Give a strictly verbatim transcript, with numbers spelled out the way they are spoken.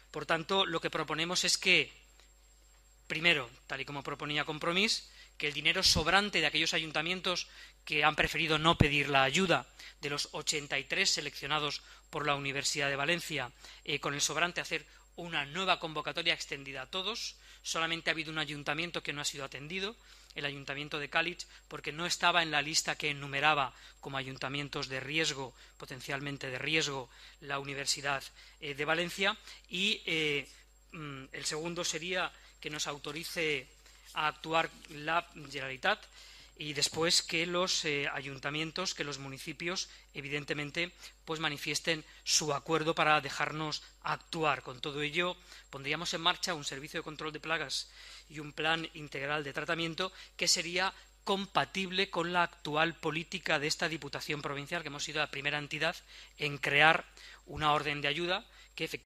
Por tanto, lo que proponemos es que, primero, tal y como proponía Compromís, que el dinero sobrante de aquellos ayuntamientos que han preferido no pedir la ayuda, de los ochenta y tres seleccionados por la Universidad de Valencia, eh, con el sobrante hacer una nueva convocatoria extendida a todos. Solamente ha habido un ayuntamiento que no ha sido atendido, el ayuntamiento de Cáliz, porque no estaba en la lista que enumeraba como ayuntamientos de riesgo, potencialmente de riesgo, la Universidad eh, de Valencia. Y eh, el segundo sería que nos autorice a actuar la Generalitat, y después que los eh, ayuntamientos, que los municipios, evidentemente, pues manifiesten su acuerdo para dejarnos actuar. Con todo ello, pondríamos en marcha un servicio de control de plagas y un plan integral de tratamiento que sería compatible con la actual política de esta Diputación Provincial, que hemos sido la primera entidad en crear una orden de ayuda que efectivamente